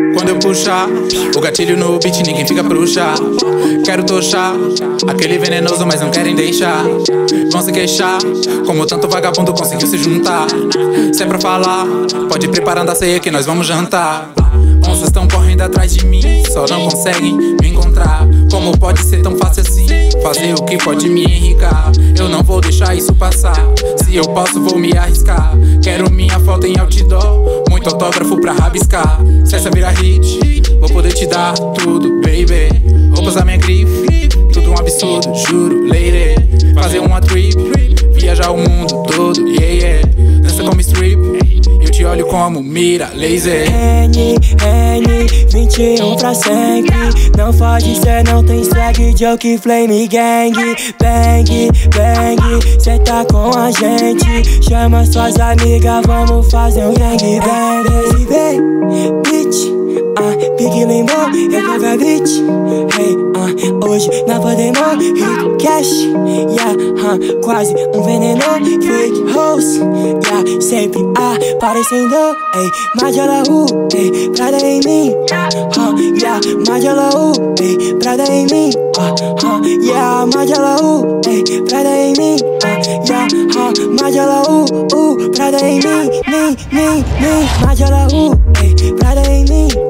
Quando eu puxar o gatilho no beat, ninguém fica bruxa. Quero tochar aquele venenoso, mas não querem deixar. Vão se queixar, como tanto vagabundo conseguiu se juntar. Se é pra falar, pode ir preparando a ceia que nós vamos jantar. Onças tão correndo atrás de mim, só não conseguem me encontrar. Como pode ser tão fácil assim? Fazer o que pode me enricar. Eu não vou deixar isso passar. Se eu posso, vou me arriscar. Quero minha foto em outdoor, muito autógrafo pra rabiscar. Se essa virar hit, vou poder te dar tudo, baby. Roupas da minha grife, tudo um absurdo, juro, lady. Fazer uma trip, viajar o mundo todo, yeah, yeah. Dança como strip, eu te olho como mira, laser. N, 21 pra sempre. Não foge, cê não tem swag, joke, flame, gang. Bang, bang, cê tá com a gente. Chama suas amigas, vamos fazer um gang bang. Baby, bitch, Big lembrou, eu quero a beat. Hey, hoje nós podemos hit cash, yeah, quase um veneno. Fake hoes, yeah, sempre aparecendo. Hey, Magela hey, Prada em mim, yeah, Magela hey, Prada em mim, yeah, Magela hey, Prada em mim, yeah, Magela Prada em mim, Magela hey, Prada em mim.